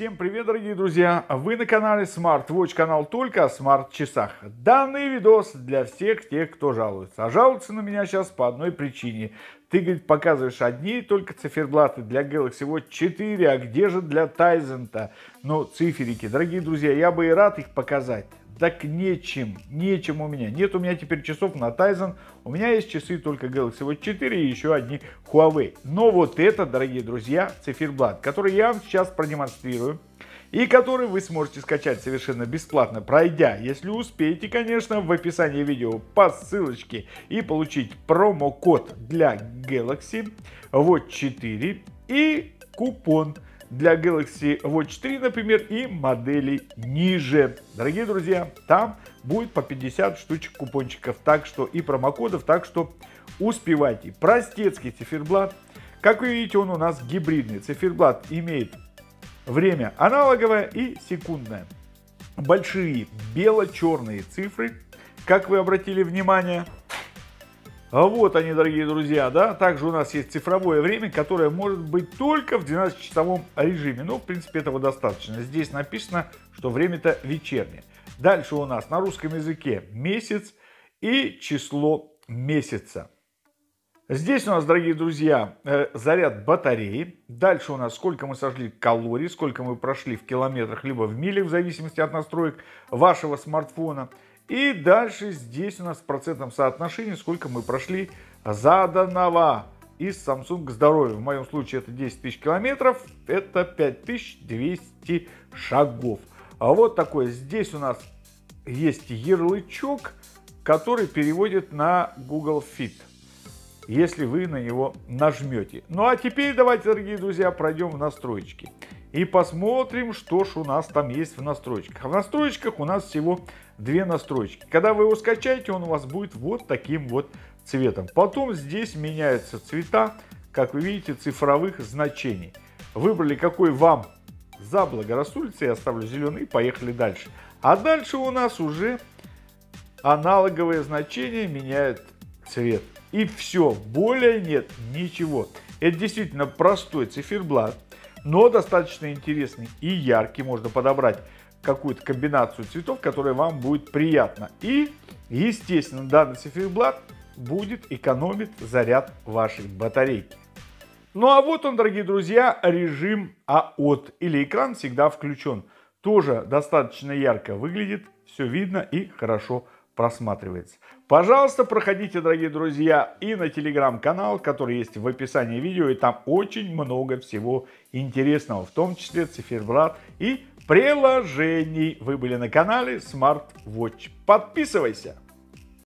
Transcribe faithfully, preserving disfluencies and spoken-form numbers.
Всем привет, дорогие друзья! Вы на канале Smart Watch, канал только о смарт-часах. Данный видос для всех тех, кто жалуется. А жалуются на меня сейчас по одной причине. Ты, говорит, показываешь одни только циферблаты для Galaxy Watch четыре, а где же для Tizen-то? Ну, циферики, дорогие друзья, я бы и рад их показать. Так нечем, нечем у меня. Нет у меня теперь часов на Tizen. У меня есть часы только Galaxy Watch четыре и еще одни Huawei. Но вот это, дорогие друзья, циферблат, который я вам сейчас продемонстрирую. И который вы сможете скачать совершенно бесплатно, пройдя, если успеете, конечно, в описании видео по ссылочке. И получить промокод для Galaxy Watch четыре и купон для Galaxy Watch четыре, например, и моделей ниже. Дорогие друзья, там будет по пятьдесят штучек купончиков, так что и промокодов, так что успевайте. Простецкий циферблат. Как вы видите, он у нас гибридный. Циферблат имеет время аналоговое и секундное. Большие бело-черные цифры, как вы обратили внимание. Вот они, дорогие друзья, да. Также у нас есть цифровое время, которое может быть только в двенадцатичасовом режиме. Ну, в принципе, этого достаточно. Здесь написано, что время-то вечернее. Дальше у нас на русском языке месяц и число месяца. Здесь у нас, дорогие друзья, заряд батареи. Дальше у нас сколько мы сожгли калорий, сколько мы прошли в километрах, либо в милях, в зависимости от настроек вашего смартфона. И дальше здесь у нас в процентном соотношении, сколько мы прошли заданного из Samsung здоровья. В моем случае это десять тысяч километров, это пять тысяч двести шагов. А вот такой. Здесь у нас есть ярлычок, который переводит на Google Fit, если вы на него нажмете. Ну а теперь давайте, дорогие друзья, пройдем в настройки и посмотрим, что ж у нас там есть в настройках. В настройках у нас всего две настройки. Когда вы его скачаете, он у вас будет вот таким вот цветом. Потом здесь меняются цвета, как вы видите, цифровых значений. Выбрали, какой вам заблагорассудится, я оставлю зеленый и поехали дальше. А дальше у нас уже аналоговые значения меняют цвет. И все, более нет ничего. Это действительно простой циферблат, но достаточно интересный и яркий. Можно подобрать какую-то комбинацию цветов, которая вам будет приятна. И, естественно, данный циферблат будет экономить заряд вашей батарейки. Ну а вот он, дорогие друзья, режим а о тэ, или экран всегда включен. Тоже достаточно ярко выглядит, все видно и хорошо просматривается. Пожалуйста, проходите, дорогие друзья, и на телеграм-канал, который есть в описании видео, и там очень много всего интересного, в том числе циферблат и приложений. Вы были на канале Smart Watch. Подписывайся!